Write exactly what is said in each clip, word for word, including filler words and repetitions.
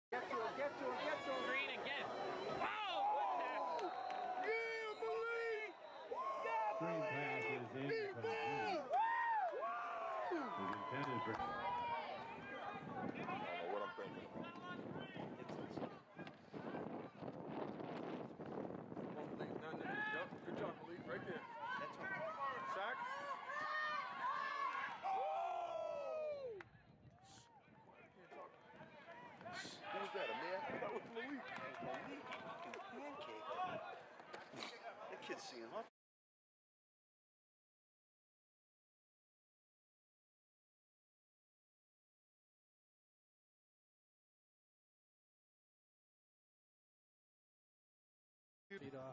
Get to him, get to him, get to him. Green again. Oh, what the? Yeah, Malik! Screen pass is incomplete. His intended for... I don't know what I'm thinking about. Yep, good job, Malik. Right there. That's right. Sack. Who was that, Amir? That was Malik. Malik, you pancake. That kid's seeing huh? Feet off.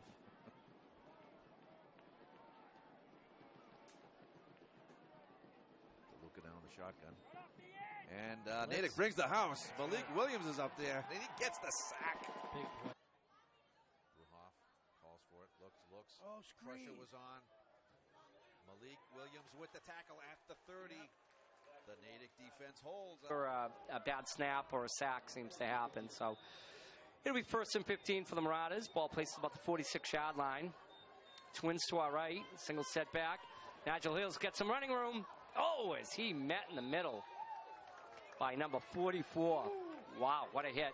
Luka down the shotgun. And uh, Natick brings the house. Malik Williams is up there. And he gets the sack. Big play. Bruhoff calls for it. Looks, looks. Oh, screen. Pressure was on. Malik Williams with the tackle at the thirty. The Natick defense holds. Or a, a bad snap or a sack seems to happen. So it'll be first and fifteen for the Marauders. Ball places about the forty-six yard line. Twins to our right. Single setback. Nigel Hills gets some running room. Oh, as he met in the middle by number forty-four. Wow, what a hit.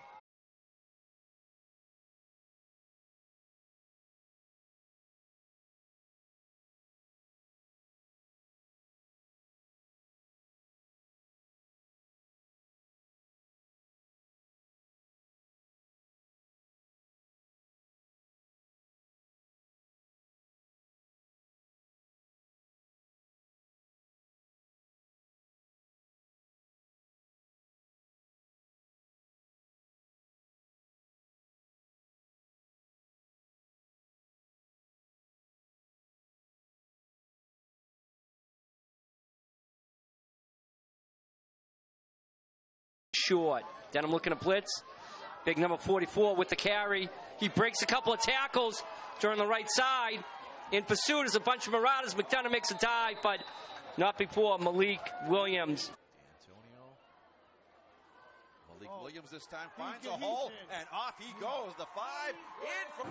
Short. Denham looking to blitz. Big number forty-four with the carry. He breaks a couple of tackles during the right side. In pursuit is a bunch of Marauders. McDonough makes a dive, but not before Malik Williams. Antonio. Malik oh. Williams this time finds a hole, and off he goes. The five in from...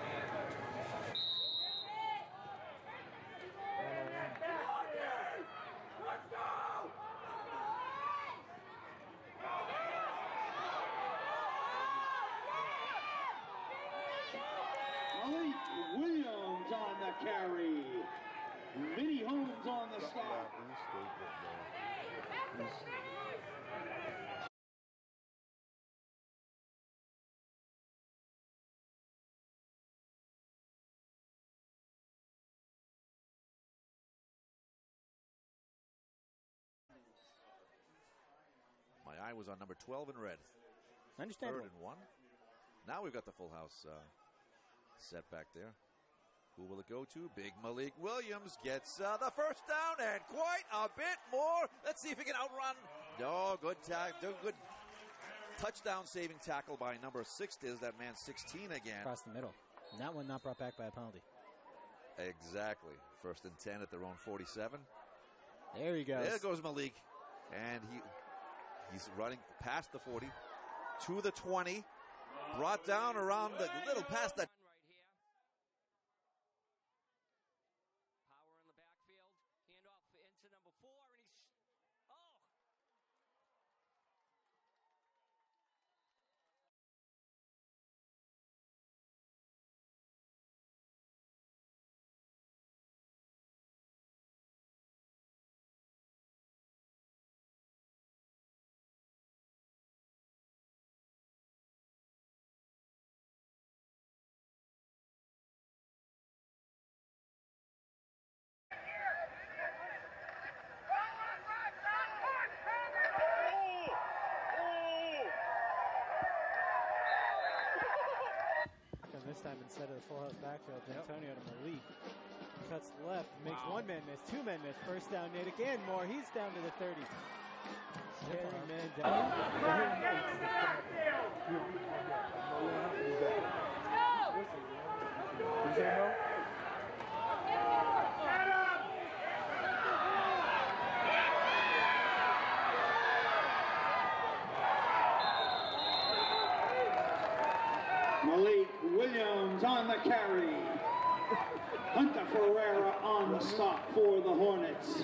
Let's go! Malik Williams on the carry. Vinny Holmes on the stop. My eye was on number twelve in red. Understandable. Third and one. Now we've got the full house uh, set back there. Who will it go to? Big Malik Williams gets uh, the first down and quite a bit more. Let's see if he can outrun. No, good tag, good touchdown saving tackle by number six. Is that man sixteen again? Across the middle. And that one not brought back by a penalty. Exactly. First and ten at their own forty-seven. There he goes. There goes Malik, and he he's running past the forty to the twenty. Brought down around the little past the. Right here. Power in the backfield. Handoff into number four, and he's oh. This time instead of the full house backfield, Antonio to Malik. Cuts left, makes wow. one man miss, two men miss. First down, Natick and more. He's down to the thirty. Carry man down. the carry. Hunter Ferreira on the stop for the Hornets.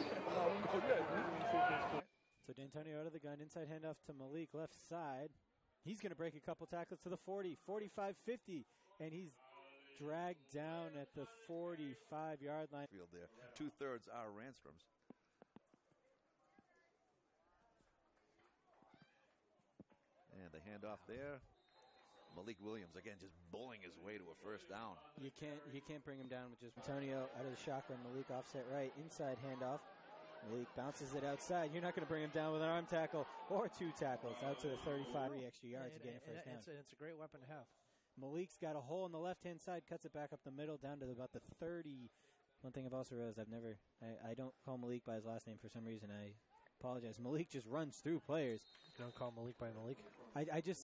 So D'Antonio out of the gun, inside handoff to Malik, left side. He's going to break a couple tackles to the forty, forty-five, fifty, and he's dragged down at the forty-five yard line. Field there. Two-thirds are Ranstrom's. And the handoff there. Malik Williams, again, just bullying his way to a first down. You can't you can't bring him down with just Antonio out of the shotgun. Malik offset right, inside handoff. Malik bounces it outside. You're not going to bring him down with an arm tackle or two tackles out to the thirty-five. Three extra yards And- to gain a and- first and down. It's a, it's a great weapon to have. Malik's got a hole in the left-hand side, cuts it back up the middle down to about the thirty. One thing I've also realized, I've never, I, I don't call Malik by his last name for some reason. I apologize. Malik just runs through players. You don't call Malik by Malik. I, I just